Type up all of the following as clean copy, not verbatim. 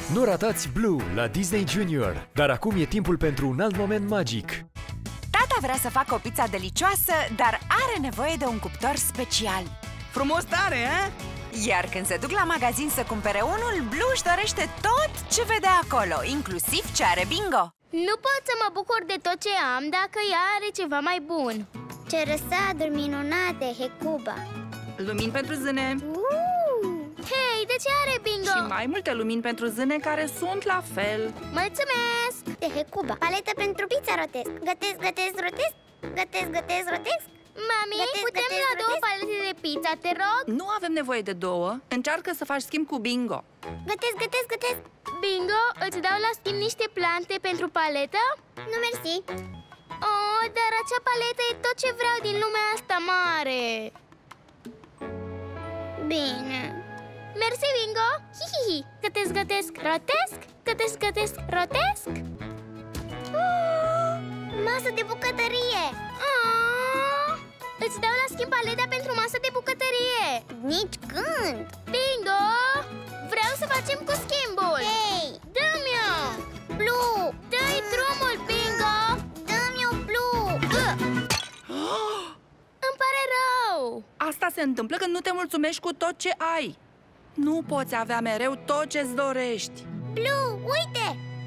Nu ratați Blue la Disney Junior, dar acum e timpul pentru un alt moment magic. Tata vrea să facă o pizza delicioasă, dar are nevoie de un cuptor special. Frumos tare, eh? Iar când se duc la magazin să cumpere unul, Blue își dorește tot ce vede acolo, inclusiv ce are Bingo. Nu pot să mă bucur de tot ce am dacă ea are ceva mai bun. Ce răsaduri minunate, Hecuba! Lumini pentru zâne. Hei, de ce are Bingo? Și mai multe lumini pentru zâne care sunt la fel. Mulțumesc! De Hecuba, paletă pentru pizza rotesc. Gătesc, gătesc, rotesc. Gătesc, gătesc, rotesc. Mami, Gătesc, putem gătesc, lua două rotesc? palete de pizza, te rog? Nu avem nevoie de două. Încearcă să faci schimb cu Bingo. Gătesc, gătesc, gătesc. Bingo, îți dau la schimb niște plante pentru paletă? Nu mersi. Oh, dar acea paletă e tot ce vreau din lumea asta mare. Bine. Mersi, Bingo! Hihihi! Gătesc, gătesc, rotesc! Gătesc, gătesc, rotesc! Masă de bucătărie. Oh! Îți dau la schimb paleta pentru masă de bucătărie! Nici când. Bingo! Vreau să facem cu schimbul! Hei, Dă-mi-o! Blue. Dă-i drumul, Bingo! Dă-mi o Blue. Îmi pare rău! Asta se întâmplă când nu te mulțumești cu tot ce ai. Nu poți avea mereu tot ce-ți dorești. Blue, uite.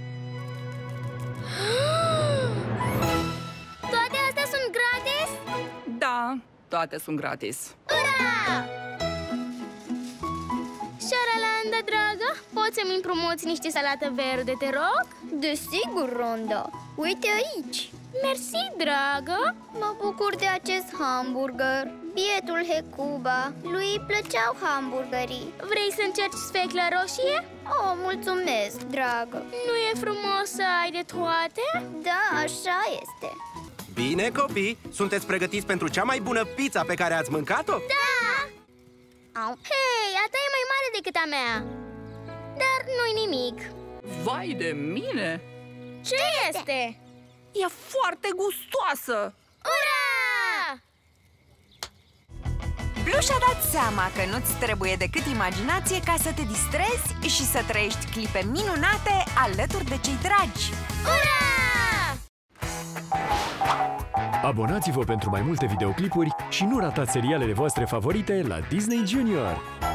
Toate astea sunt gratis? Da, toate sunt gratis. Ura! Șaralanda, dragă, poți să-mi împrumuți niște salată verde, te rog? Desigur, Ronda. Uite aici. Mersi, dragă! Mă bucur de acest hamburger. Bietul Hecuba, lui îi plăceau hamburgerii. Vrei să încerci sfeclă roșie? Oh, mulțumesc, dragă. Nu e frumos să ai de toate? Da, așa este. Bine, copii, sunteți pregătiți pentru cea mai bună pizza pe care ați mâncat-o? Da! Au. Hei, a ta e mai mare decât a mea. Dar nu-i nimic. Vai de mine! Ce este? E foarte gustoasă! Ura! Blue și-a dat seama că nu-ți trebuie decât imaginație ca să te distrezi și să trăiești clipe minunate alături de cei dragi. Ura! Abonați-vă pentru mai multe videoclipuri și nu ratați serialele voastre favorite la Disney Junior.